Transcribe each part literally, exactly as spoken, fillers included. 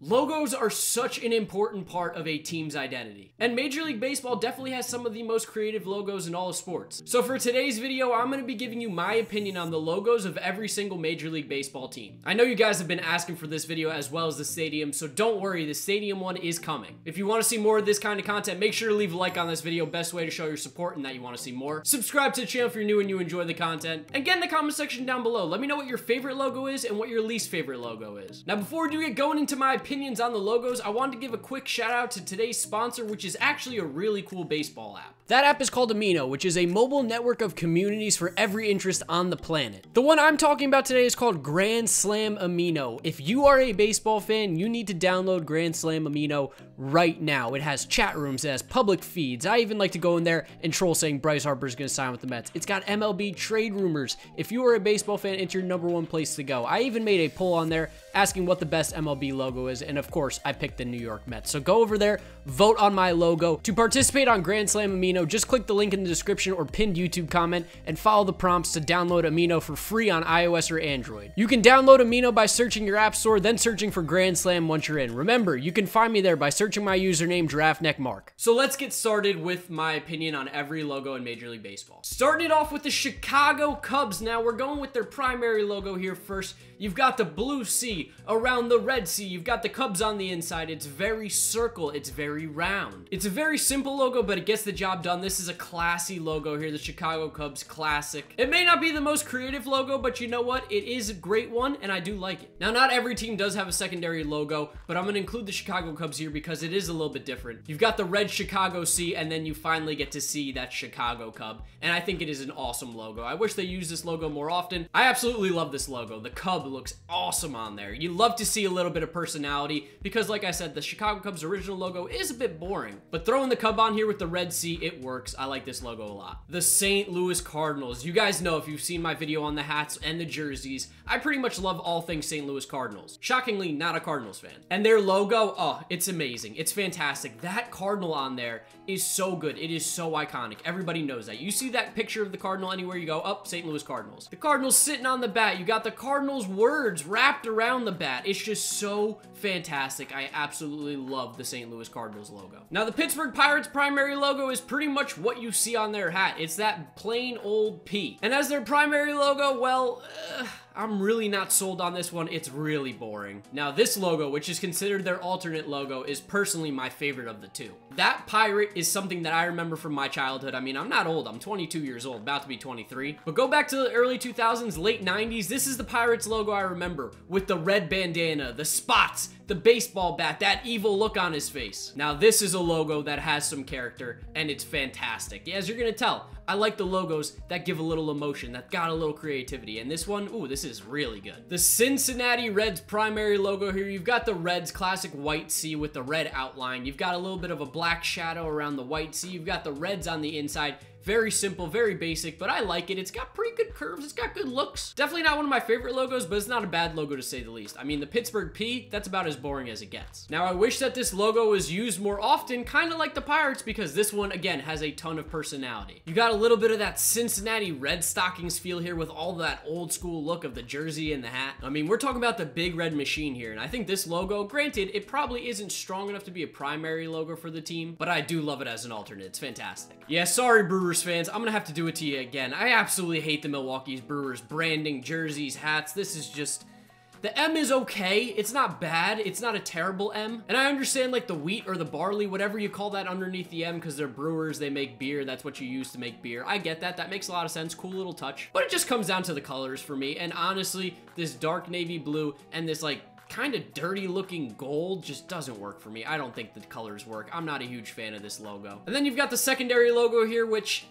Logos are such an important part of a team's identity, and Major League Baseball definitely has some of the most creative logos in all of sports. So for today's video, I'm going to be giving you my opinion on the logos of every single Major League Baseball team. I know you guys have been asking for this video as well as the stadium, so don't worry, the stadium one is coming. If you want to see more of this kind of content, make sure to leave a like on this video. Best way to show your support and that you want to see more. Subscribe to the channel if you're new and you enjoy the content, and get in the comment section down below. Let me know what your favorite logo is and what your least favorite logo is. Now before we do get going into my opinions on the logos, I wanted to give a quick shout out to today's sponsor, which is actually a really cool baseball app. That app is called Amino, which is a mobile network of communities for every interest on the planet. The one I'm talking about today is called Grand Slam Amino. If you are a baseball fan, you need to download Grand Slam Amino right now. It has chat rooms, it has public feeds. I even like to go in there and troll saying Bryce Harper is going to sign with the Mets. It's got M L B trade rumors. If you are a baseball fan, it's your number one place to go. I even made a poll on there asking what the best M L B logo is, and of course, I picked the New York Mets. So go over there, vote on my logo. To participate on Grand Slam Amino, just click the link in the description or pinned YouTube comment and follow the prompts to download Amino for free on iOS or Android. You can download Amino by searching your app store, then searching for Grand Slam once you're in. Remember, you can find me there by searching my username, GiraffeNeckMark. So let's get started with my opinion on every logo in Major League Baseball. Starting it off with the Chicago Cubs. Now we're going with their primary logo here first. You've got the blue sea around the red sea. You've got the Cubs on the inside. It's very circle. It's very round. It's a very simple logo, but it gets the job done. This is a classy logo here, the Chicago Cubs classic. It may not be the most creative logo, but you know what? It is a great one, and I do like it. Now, not every team does have a secondary logo, but I'm going to include the Chicago Cubs here because it is a little bit different. You've got the red Chicago sea, and then you finally get to see that Chicago Cub, and I think it is an awesome logo. I wish they used this logo more often. I absolutely love this logo. The Cub looks awesome on there. You love to see a little bit of personality because, like I said, the Chicago Cubs original logo is a bit boring, but throwing the Cub on here with the red sea, it works. I like this logo a lot. The Saint Louis Cardinals. You guys know, if you've seen my video on the hats and the jerseys, I pretty much love all things Saint Louis Cardinals. Shockingly, not a Cardinals fan. And their logo, oh, it's amazing. It's fantastic. That Cardinal on there is so good. It is so iconic. Everybody knows that. You see that picture of the Cardinal anywhere you go, up, oh, Saint Louis Cardinals. The Cardinals sitting on the bat. You got the Cardinals words wrapped around the bat. It's just so fantastic. I absolutely love the Saint Louis Cardinals logo. Now, the Pittsburgh Pirates primary logo is pretty much what you see on their hat. It's that plain old P. And as their primary logo, well, uh, I'm really not sold on this one. It's really boring. Now, this logo, which is considered their alternate logo, is personally my favorite of the two. That pirate is something that I remember from my childhood. I mean, I'm not old. I'm twenty-two years old, about to be twenty-three. But go back to the early two thousands, late nineties. This is the Pirates logo I remember, with the red bandana, the spots, the baseball bat, that evil look on his face. Now, this is a logo that has some character, and it's fantastic. As you're gonna tell, I like the logos that give a little emotion, that got a little creativity. And this one, ooh, this is really good. The Cincinnati Reds primary logo here, you've got the Reds classic white sea with the red outline. You've got a little bit of a black shadow around the white sea. You've got the Reds on the inside. Very simple, very basic, but I like it. It's got pretty good curves. It's got good looks. Definitely not one of my favorite logos, but it's not a bad logo to say the least. I mean, the Pittsburgh P, that's about as boring as it gets. Now, I wish that this logo was used more often, kind of like the Pirates, because this one, again, has a ton of personality. You got a little bit of that Cincinnati Red Stockings feel here with all that old school look of the jersey and the hat. I mean, we're talking about the big red machine here, and I think this logo, granted, it probably isn't strong enough to be a primary logo for the team, but I do love it as an alternate. It's fantastic. Yeah, sorry, Brewers fans, I'm gonna have to do it to you again. I absolutely hate the Milwaukee Brewers branding, jerseys, hats. This is just... The M is okay. It's not bad. It's not a terrible M. And I understand like the wheat or the barley, whatever you call that underneath the M, because they're brewers, they make beer. That's what you use to make beer. I get that. That makes a lot of sense. Cool little touch. But it just comes down to the colors for me. And honestly, this dark navy blue and this like kind of dirty looking gold just doesn't work for me. I don't think the colors work. I'm not a huge fan of this logo. And then you've got the secondary logo here, which...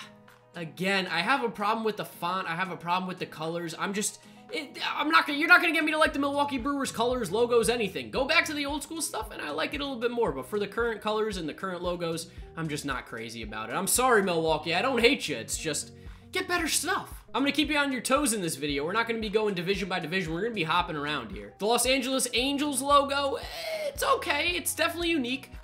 Again, I have a problem with the font. I have a problem with the colors. I'm just, it, I'm not gonna, you're not gonna get me to like the Milwaukee Brewers colors, logos, anything. Go back to the old school stuff and I like it a little bit more, but for the current colors and the current logos, I'm just not crazy about it. I'm sorry, Milwaukee. I don't hate you. It's just, get better stuff. I'm gonna keep you on your toes in this video. We're not gonna be going division by division. We're gonna be hopping around here. The Los Angeles Angels logo, it's okay. It's definitely unique.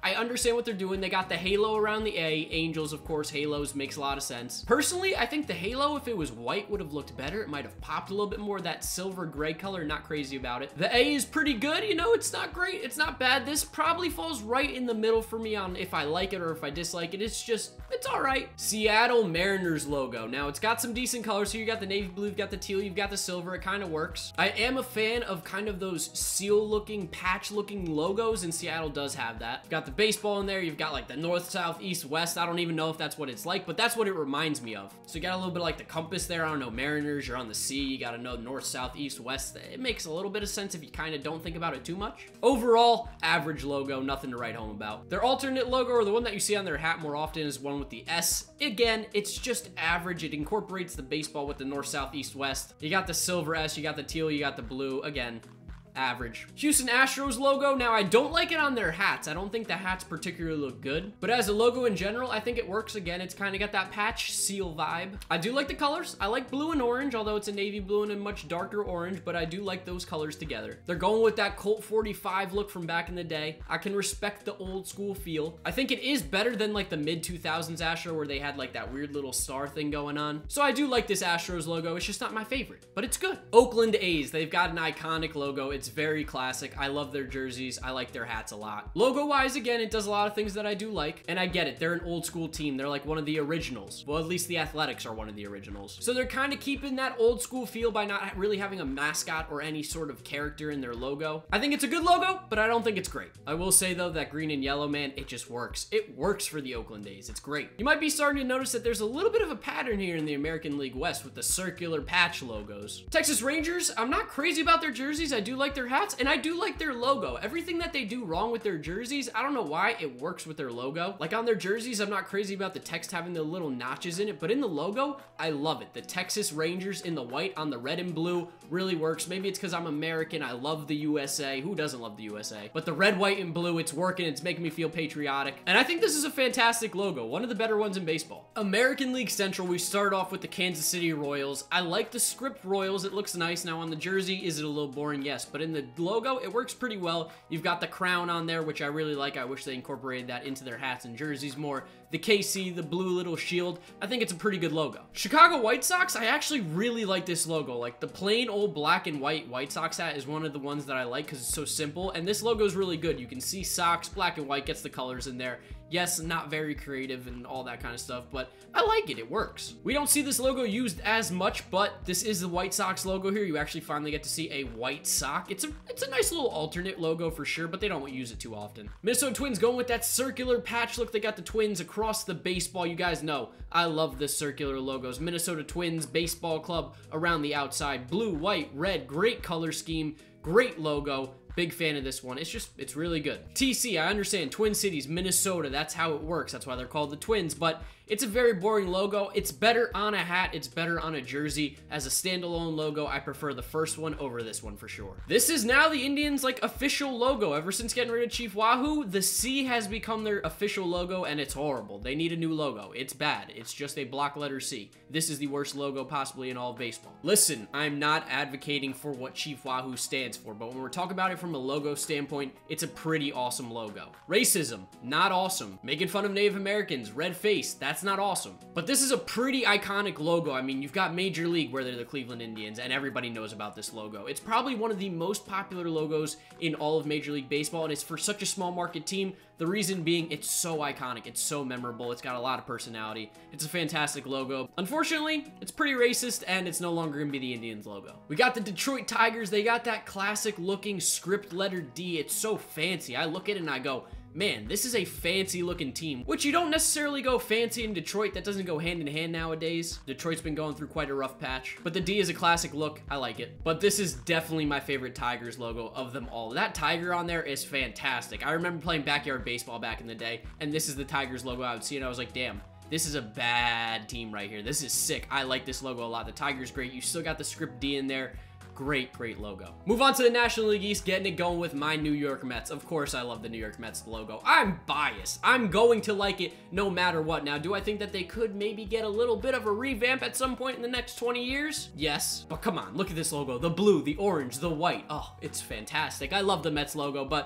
I understand what they're doing. They got the halo around the A. Angels, of course, halos makes a lot of sense. Personally, I think the halo, if it was white, would have looked better. It might have popped a little bit more. That silver gray color, not crazy about it. The A is pretty good. You know, it's not great. It's not bad. This probably falls right in the middle for me on if I like it or if I dislike it. It's just, it's all right. Seattle Mariners logo. Now, it's got some decent colors here. You got the navy blue, you've got the teal, you've got the silver. It kind of works. I am a fan of kind of those seal looking, patch looking logos, and Seattle does have that. You've got the baseball in there. You've got like the north, south, east, west. I don't even know if that's what it's like, but that's what it reminds me of. So you got a little bit of like the compass there. I don't know, Mariners, you're on the sea. You got to know north, south, east, west. It makes a little bit of sense if you kind of don't think about it too much. Overall, average logo, nothing to write home about. Their alternate logo, or the one that you see on their hat more often, is one with the S. Again, it's just average. It incorporates the baseball with the north, south, east, west. You got the silver S, you got the teal, you got the blue. Again, average. Houston Astros logo. Now, I don't like it on their hats. I don't think the hats particularly look good, but as a logo in general, I think it works. Again, it's kind of got that patch seal vibe. I do like the colors. I like blue and orange, although it's a navy blue and a much darker orange, but I do like those colors together. They're going with that Colt forty-five look from back in the day. I can respect the old school feel. I think it is better than like the mid two thousands Astro where they had like that weird little star thing going on. So I do like this Astros logo. It's just not my favorite, but it's good. Oakland A's. They've got an iconic logo. It's very classic. I love their jerseys. I like their hats a lot. Logo wise, again, it does a lot of things that I do like, and I get it. They're an old school team. They're like one of the originals. Well, at least the Athletics are one of the originals. So they're kind of keeping that old school feel by not really having a mascot or any sort of character in their logo. I think it's a good logo, but I don't think it's great. I will say though, that green and yellow, man, it just works. It works for the Oakland A's. It's great. You might be starting to notice that there's a little bit of a pattern here in the American League West with the circular patch logos. Texas Rangers, I'm not crazy about their jerseys. I do like their hats, and I do like their logo. Everything that they do wrong with their jerseys, I don't know why it works with their logo. Like on their jerseys, I'm not crazy about the text having the little notches in it, but in the logo, I love it. The Texas Rangers in the white on the red and blue really works. Maybe it's because I'm American. I love the U S A. Who doesn't love the U S A? But the red, white, and blue, it's working. It's making me feel patriotic. And I think this is a fantastic logo. One of the better ones in baseball. American League Central, we start off with the Kansas City Royals. I like the script Royals. It looks nice. Now on the jersey, is it a little boring? Yes. But in the logo, it works pretty well. You've got the crown on there, which I really like. I wish they incorporated that into their hats and jerseys more. The K C, the blue little shield, I think it's a pretty good logo. Chicago White Sox, I actually really like this logo. Like the plain old black and white White Sox hat is one of the ones that I like because it's so simple, and this logo is really good. You can see Sox, black and white, gets the colors in there. Yes, not very creative and all that kind of stuff, but I like it. It works. We don't see this logo used as much, but this is the White Sox logo here. You actually finally get to see a white sock. It's a it's a nice little alternate logo for sure, but they don't use it too often. Minnesota Twins going with that circular patch look. They got the Twins across the baseball. You guys know I love the circular logos. Minnesota Twins Baseball Club around the outside. Blue, white, red. Great color scheme. Great logo. Big fan of this one. It's just, it's really good. T C, I understand. Twin Cities, Minnesota. That's how it works. That's why they're called the Twins. But it's a very boring logo. It's better on a hat. It's better on a jersey. As a standalone logo, I prefer the first one over this one for sure. This is now the Indians' like official logo. Ever since getting rid of Chief Wahoo, the C has become their official logo, and it's horrible. They need a new logo. It's bad. It's just a block letter C. This is the worst logo possibly in all of baseball. Listen, I'm not advocating for what Chief Wahoo stands for, but when we're talking about it from a logo standpoint, it's a pretty awesome logo. Racism, not awesome. Making fun of Native Americans, red face, that's not awesome. But this is a pretty iconic logo. I mean, you've got Major League where they're the Cleveland Indians, and everybody knows about this logo. It's probably one of the most popular logos in all of Major League Baseball, and it's for such a small market team. The reason being, it's so iconic, it's so memorable, it's got a lot of personality. It's a fantastic logo. Unfortunately, it's pretty racist, and it's no longer gonna be the Indians logo. We got the Detroit Tigers. They got that classic looking script letter D. It's so fancy. I look at it and I go, man, this is a fancy looking team, which you don't necessarily go fancy in Detroit. That doesn't go hand in hand nowadays. Detroit's been going through quite a rough patch, but the D is a classic look. I like it. But this is definitely my favorite Tigers logo of them all. That tiger on there is fantastic. I remember playing backyard baseball back in the day, and this is the Tigers logo I would see, and I was like, damn, this is a bad team right here. This is sick. I like this logo a lot. The Tigers great. You still got the script D in there. Great, great logo. Move on to the National League East, getting it going with my New York Mets. Of course, I love the New York Mets logo. I'm biased. I'm going to like it no matter what. Now, do I think that they could maybe get a little bit of a revamp at some point in the next twenty years? Yes. But come on, look at this logo. The blue, the orange, the white. Oh, it's fantastic. I love the Mets logo, but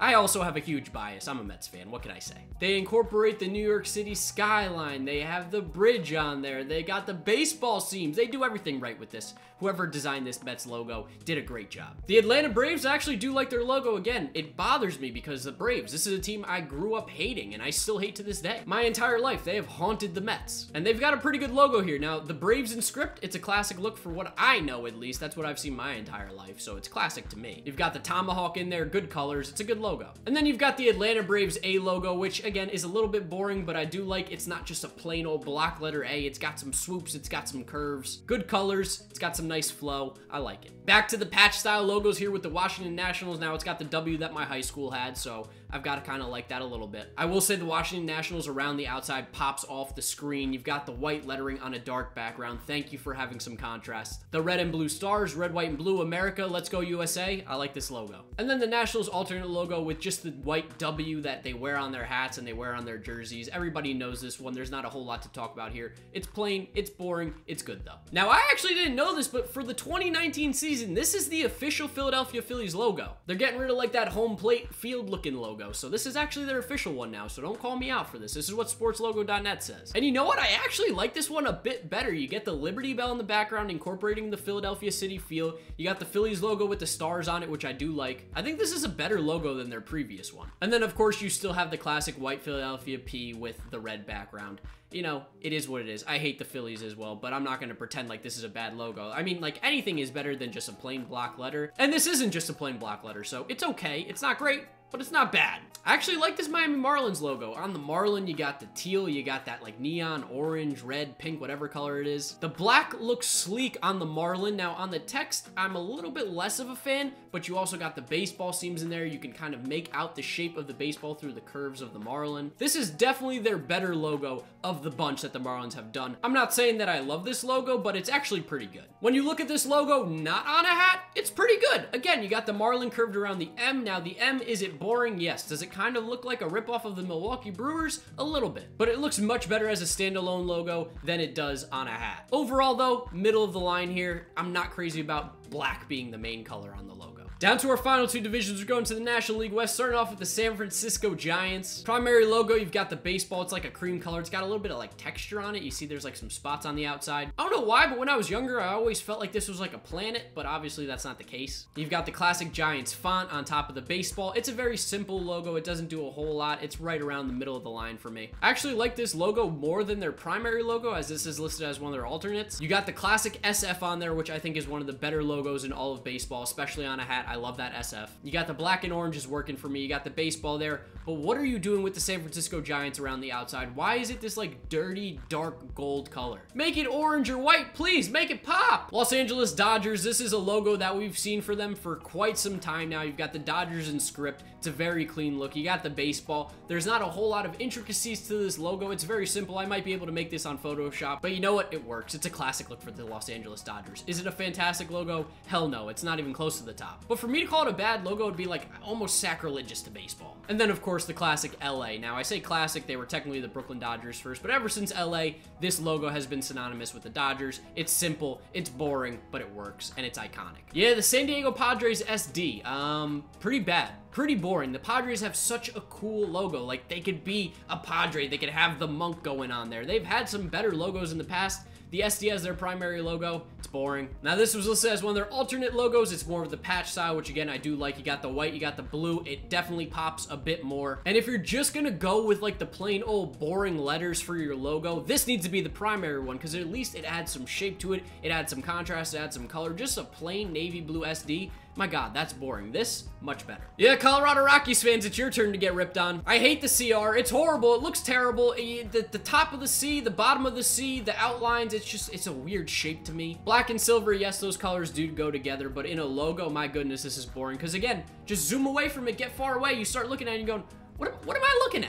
I also have a huge bias. I'm a Mets fan. What can I say? They incorporate the New York City skyline. They have the bridge on there. They got the baseball seams. They do everything right with this. Whoever designed this Mets logo did a great job. The Atlanta Braves actually do like their logo. Again, it bothers me because the Braves, this is a team I grew up hating and I still hate to this day. My entire life, they have haunted the Mets. And they've got a pretty good logo here. Now, the Braves in script, it's a classic look for what I know, at least. That's what I've seen my entire life, so it's classic to me. You've got the tomahawk in there, good colors. It's a good logo. And then you've got the Atlanta Braves A logo, which again is a little bit boring, but I do like it's not just a plain old block letter A. It's got some swoops, it's got some curves, good colors, it's got some nice flow. I like it. Back to the patch style logos here with the Washington Nationals. Now it's got the W that my high school had, so I've got to kind of like that a little bit. I will say the Washington Nationals around the outside pops off the screen. You've got the white lettering on a dark background. Thank you for having some contrast. The red and blue stars, red, white, and blue, America, let's go U S A. I like this logo. And then the Nationals alternate logo with just the white W that they wear on their hats and they wear on their jerseys. Everybody knows this one. There's not a whole lot to talk about here. It's plain, it's boring, it's good though. Now, I actually didn't know this, but for the twenty nineteen season, this is the official Philadelphia Phillies logo. They're getting rid of like that home plate field looking logo. So this is actually their official one now, so don't call me out for this. This is what sports logo dot net says. And you know what? I actually like this one a bit better. You get the Liberty Bell in the background, incorporating the Philadelphia City feel. You got the Phillies logo with the stars on it, which I do like. I think this is a better logo than their previous one. And then, of course, you still have the classic white Philadelphia P with the red background. You know, it is what it is. I hate the Phillies as well, but I'm not going to pretend like this is a bad logo. I mean, like, anything is better than just a plain block letter. And this isn't just a plain block letter, so it's okay. It's not great, but it's not bad. I actually like this Miami Marlins logo. On the Marlin, you got the teal, you got that like neon orange, red, pink, whatever color it is. The black looks sleek on the Marlin. Now on the text, I'm a little bit less of a fan, but you also got the baseball seams in there. You can kind of make out the shape of the baseball through the curves of the Marlin. This is definitely their better logo of the bunch that the Marlins have done. I'm not saying that I love this logo, but it's actually pretty good. When you look at this logo not on a hat, it's pretty good. Again, you got the Marlin curved around the M. Now the M, is it boring? Yes. Does it kind of look like a ripoff of the Milwaukee Brewers? A little bit, but it looks much better as a standalone logo than it does on a hat. Overall though, middle of the line here. I'm not crazy about black being the main color on the logo. Down to our final two divisions, we're going to the National League West, starting off with the San Francisco Giants. Primary logo, you've got the baseball. It's like a cream color. It's got a little bit of like texture on it. You see there's like some spots on the outside. I don't know why, but when I was younger, I always felt like this was like a planet, but obviously that's not the case. You've got the classic Giants font on top of the baseball. It's a very simple logo. It doesn't do a whole lot. It's right around the middle of the line for me. I actually like this logo more than their primary logo, as this is listed as one of their alternates. You got the classic S F on there, which I think is one of the better logos in all of baseball, especially on a hat. I love that S F. You got the black and orange is working for me. You got the baseball there. But what are you doing with the San Francisco Giants around the outside? Why is it this like dirty, dark gold color? Make it orange or white, please. Make it pop. Los Angeles Dodgers. This is a logo that we've seen for them for quite some time now. You've got the Dodgers in script. It's a very clean look. You got the baseball. There's not a whole lot of intricacies to this logo. It's very simple. I might be able to make this on Photoshop, but you know what? It works. It's a classic look for the Los Angeles Dodgers. Is it a fantastic logo? Hell no. It's not even close to the top. But for me to call it a bad logo would be like almost sacrilegious to baseball. And then of course the classic L A. Now I say classic, they were technically the Brooklyn Dodgers first, but ever since L A, this logo has been synonymous with the Dodgers. It's simple, it's boring, but it works, and it's iconic. Yeah, the San Diego Padres S D, um, pretty bad. Pretty boring. The Padres have such a cool logo. Like, they could be a Padre. They could have the monk going on there. They've had some better logos in the past. The S D as their primary logo, it's boring. Now this was listed as one of their alternate logos. It's more of the patch style, which again, I do like. You got the white, you got the blue. It definitely pops a bit more. And if you're just gonna go with like the plain old boring letters for your logo, this needs to be the primary one, because at least it adds some shape to it. It adds some contrast, it adds some color. Just a plain navy blue S D. My God, that's boring. This, much better. Yeah, Colorado Rockies fans, it's your turn to get ripped on. I hate the C R. It's horrible. It looks terrible. The, the top of the C, the bottom of the C, the outlines, it's just, it's a weird shape to me. Black and silver, yes, those colors do go together, but in a logo, my goodness, this is boring. Because again, just zoom away from it, get far away, you start looking at it and going, what, what am I looking at here?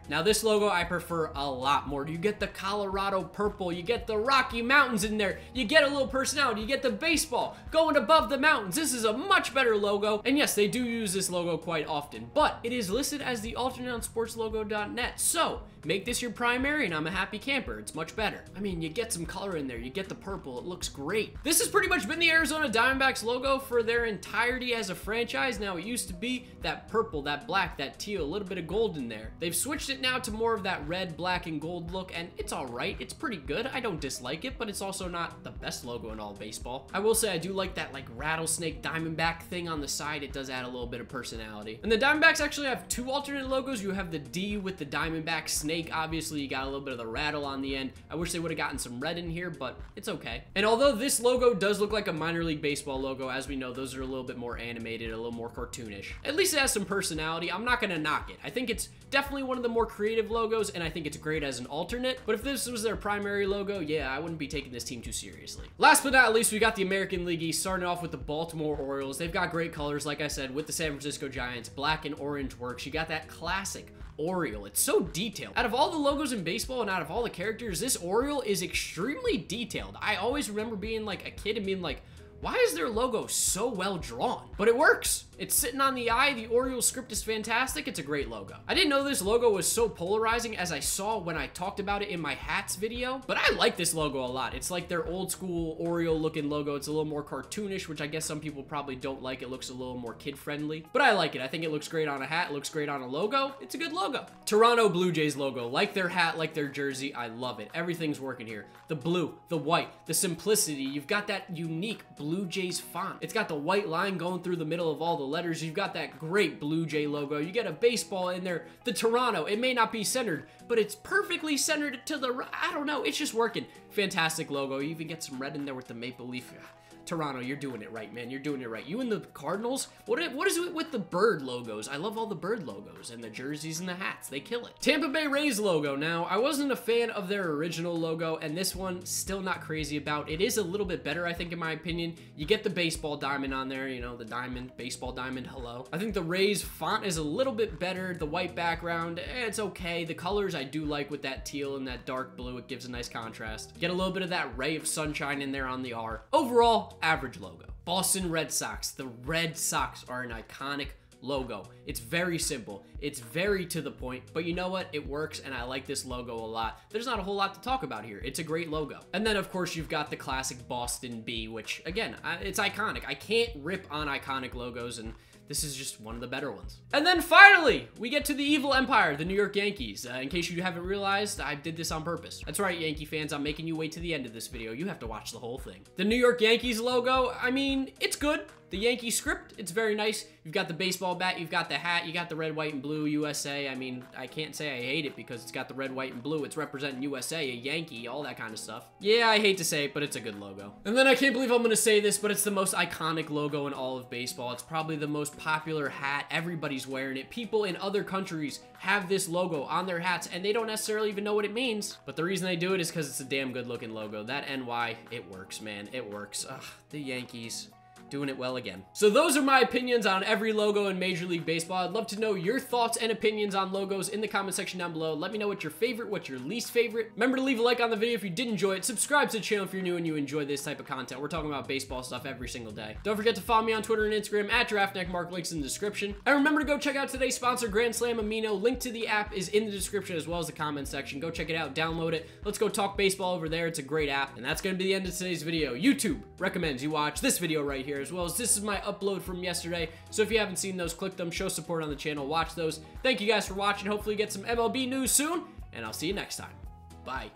Now this logo I prefer a lot more. You get the Colorado purple, you get the Rocky Mountains in there, you get a little personality, you get the baseball going above the mountains. This is a much better logo, and yes, they do use this logo quite often, but it is listed as the alternate on sports logo dot net, so make this your primary and I'm a happy camper. It's much better. I mean, you get some color in there, you get the purple, it looks great. This has pretty much been the Arizona Diamondbacks logo for their entirety as a franchise. Now, it used to be that purple, that black, that teal, a little bit of gold in there. They've switched it now to more of that red, black, and gold look, and it's all right. It's pretty good. I don't dislike it, but it's also not the best logo in all of baseball. I will say I do like that like rattlesnake Diamondback thing on the side. It does add a little bit of personality. And the Diamondbacks actually have two alternate logos. You have the D with the Diamondback snake. Obviously, you got a little bit of the rattle on the end. I wish they would have gotten some red in here, but it's okay. And although this logo does look like a minor league baseball logo, as we know, those are a little bit more animated, a little more cartoonish. At least it has some personality. I'm not gonna knock it. I think it's definitely one of the more creative logos, and I think it's great as an alternate. But if this was their primary logo, yeah, I wouldn't be taking this team too seriously. Last but not least, we got the American League East, starting off with the Baltimore Orioles. They've got great colors, like I said, with the San Francisco Giants. Black and orange works. You got that classic Oriole. It's so detailed. Out of all the logos in baseball and out of all the characters, this Oriole is extremely detailed. I always remember being like a kid and being like, why is their logo so well drawn? But it works. It's sitting on the eye. The Oriole script is fantastic. It's a great logo. I didn't know this logo was so polarizing as I saw when I talked about it in my hats video, but I like this logo a lot. It's like their old school Oriole looking logo. It's a little more cartoonish, which I guess some people probably don't like. It looks a little more kid friendly, but I like it. I think it looks great on a hat. It looks great on a logo. It's a good logo. Toronto Blue Jays logo, like their hat, like their jersey. I love it. Everything's working here. The blue, the white, the simplicity. You've got that unique Blue Jays font. It's got the white line going through the middle of all the letters. You've got that great Blue Jay logo. You get a baseball in there. The Toronto, it may not be centered, but it's perfectly centered to the, I don't know, it's just working. Fantastic logo. You even get some red in there with the maple leaf. Toronto, you're doing it right, man. You're doing it right. You and the Cardinals, what, what is it with the bird logos? I love all the bird logos and the jerseys and the hats. They kill it. Tampa Bay Rays logo. Now, I wasn't a fan of their original logo, and this one, still not crazy about. It is a little bit better, I think, in my opinion. You get the baseball diamond on there, you know, the diamond, baseball diamond, hello. I think the Rays font is a little bit better. The white background, eh, it's okay. The colors I do like with that teal and that dark blue. It gives a nice contrast. Get a little bit of that ray of sunshine in there on the R. Overall, average logo. Boston Red Sox. The Red Sox are an iconic logo. It's very simple. It's very to the point, but you know what? It works, and I like this logo a lot. There's not a whole lot to talk about here. It's a great logo. And then, of course, you've got the classic Boston B, which, again, it's iconic. I can't rip on iconic logos, and this is just one of the better ones. And then finally, we get to the evil empire, the New York Yankees. Uh, in case you haven't realized, I did this on purpose. That's right, Yankee fans, I'm making you wait to the end of this video. You have to watch the whole thing. The New York Yankees logo, I mean, it's good. The Yankee script, it's very nice. You've got the baseball bat, you've got the hat, you got the red, white, and blue U S A. I mean, I can't say I hate it because it's got the red, white, and blue. It's representing U S A, a Yankee, all that kind of stuff. Yeah, I hate to say it, but it's a good logo. And then I can't believe I'm gonna say this, but it's the most iconic logo in all of baseball. It's probably the most popular hat. Everybody's wearing it. People in other countries have this logo on their hats, and they don't necessarily even know what it means. But the reason they do it is because it's a damn good looking logo. That N Y, it works, man. It works. Ugh, the Yankees. Doing it well again. So those are my opinions on every logo in Major League Baseball. I'd love to know your thoughts and opinions on logos in the comment section down below. Let me know what's your favorite, what's your least favorite. Remember to leave a like on the video if you did enjoy it. Subscribe to the channel if you're new and you enjoy this type of content. We're talking about baseball stuff every single day. Don't forget to follow me on Twitter and Instagram at DraftNeckMark. Links in the description. And remember to go check out today's sponsor, Grand Slam Amino. Link to the app is in the description as well as the comment section. Go check it out, download it. Let's go talk baseball over there. It's a great app. And that's going to be the end of today's video. YouTube recommends you watch this video right here, as well as this is my upload from yesterday. So if you haven't seen those, click them, show support on the channel, watch those. Thank you guys for watching. Hopefully get some M L B news soon, and I'll see you next time. Bye.